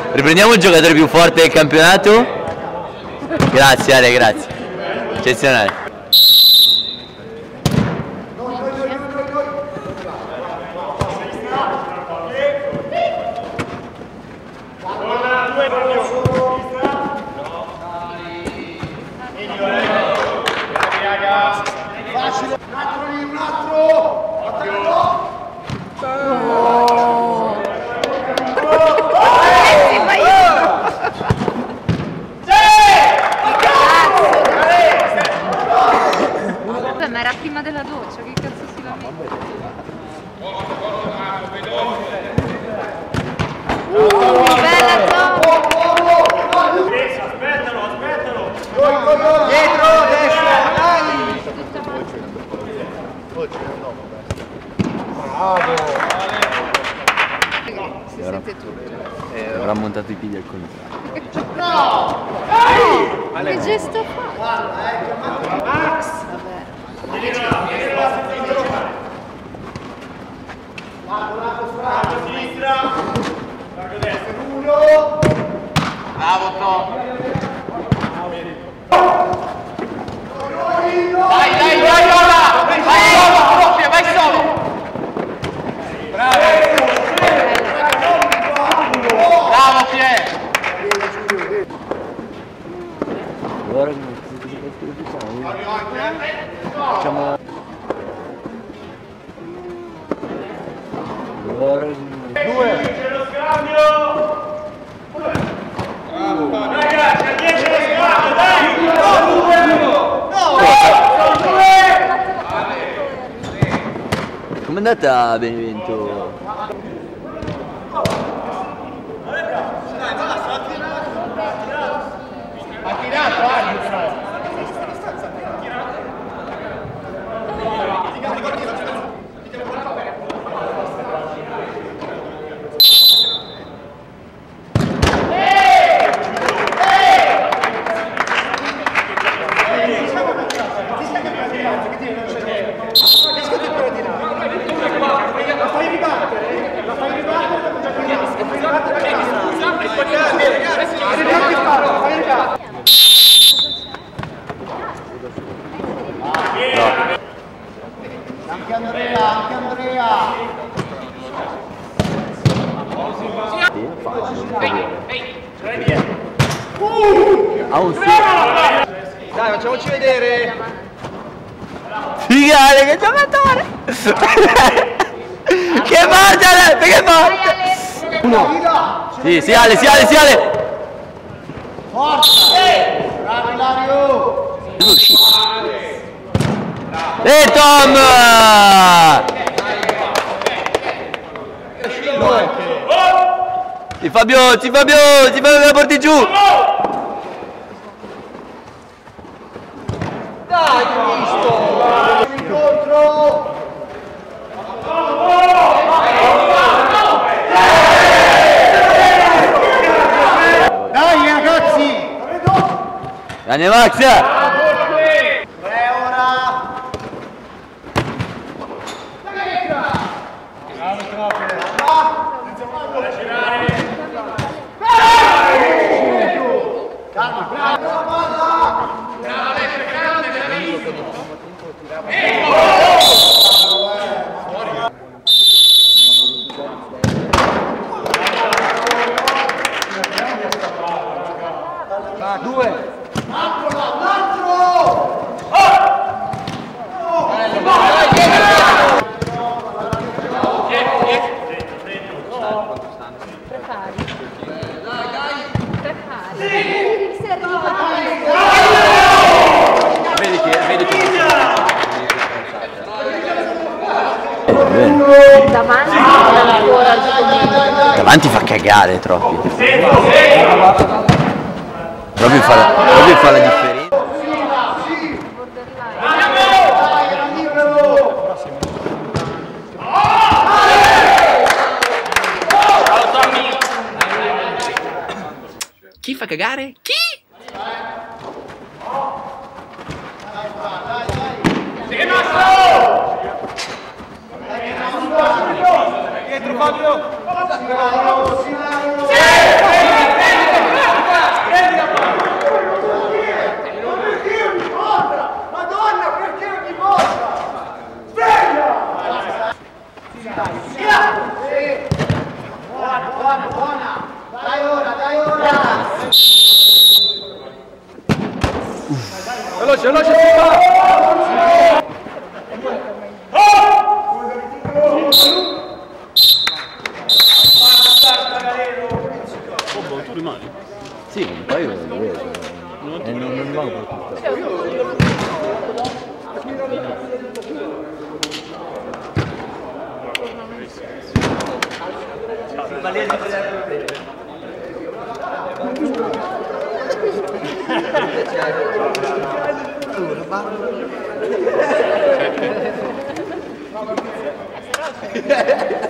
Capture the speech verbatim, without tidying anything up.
Riprendiamo il giocatore più forte del campionato. Grazie Ale, grazie. Eccezionale. Facile, un altro lì, un altro! Attacco! Ma era prima della doccia, che cazzo si lamenta? Uh, bella zona! Aspettalo, aspettalo! Dietro, destra, dai! Bravo! Si sente tutto. Eh, avrà montato i piedi al contrario. No! Ma che gesto fa? Max! Vabbè. Lato sinistra, lato destra, uno. Bravo Tom. Dai, dai, dai, ora! Vai solo, Proffie, vai solo! Bravo! Bravo Pier! Allora cosa facciamo? Facciamo... Due! C'è lo scambio! Bravo! Ragazzi, a dieci lo scambio, dai! No! Com'è andata a Benevento? Ha tirato, arbitro! La fai ribattere? La fai ribattere? La fai ribattere? La fai ribattere? Anche Andrea, anche Andrea! Ha un Dai, facciamoci vedere! Figale, che giocatore! Che forte Ale, che forte! Uno! Sì, sì Ale, sì Ale, sì Ale! Forza! Bravo Ilario! E Tom! Sì Fabio, sì Fabio, sì Fabio che la porti giù! Dai, visto! Incontro! Dai ragazzi! Grande Max! Tre ora! Calma, calma, palla! Due! Un altro! Un altro! Prepari. Prepari. Si arriva. Vedi che, vedi che... Davanti ancora il Davanti fa cagare troppi. Proprio fa la, proprio fa la differenza. Chi fa cagare? Chi? Dietro Fabio! due mani? Sì, un paio lo vedo. E non mi manco tutto. Allora,